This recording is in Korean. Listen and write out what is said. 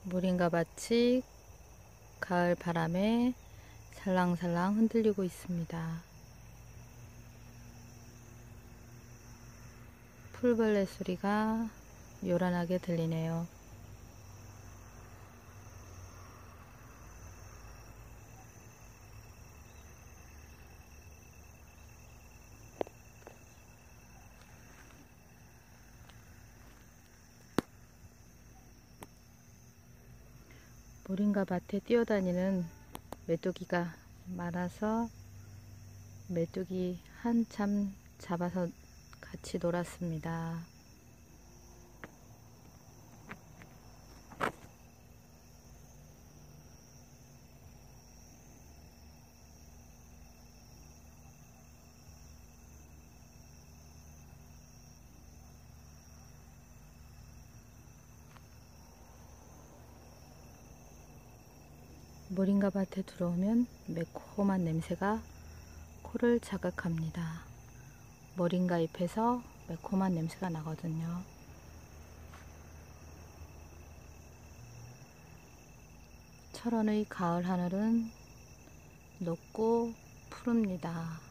모링가 밭이 가을 바람에 살랑살랑 흔들리고 있습니다. 풀벌레 소리가 요란하게 들리네요. 모링가 밭에 뛰어다니는 메뚜기가 많아서 메뚜기 한참 잡아서 같이 놀았습니다. 모링가 밭에 들어오면 매콤한 냄새가 코를 자극합니다. 모링가 잎에서 매콤한 냄새가 나거든요. 철원의 가을 하늘은 높고 푸릅니다.